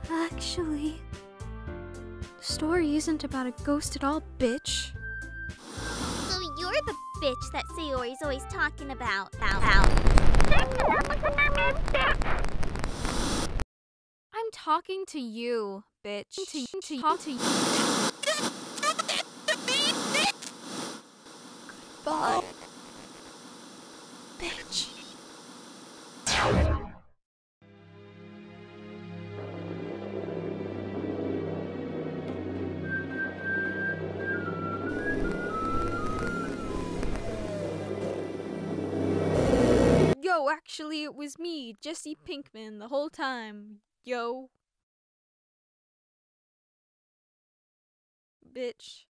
Actually, the story isn't about a ghost at all, bitch. So you're the bitch that Sayori's always talking about. I'm talking to you, bitch. Talk to you. Goodbye, bitch. Yo, actually, it was me, Jesse Pinkman, the whole time. Yo. Bitch.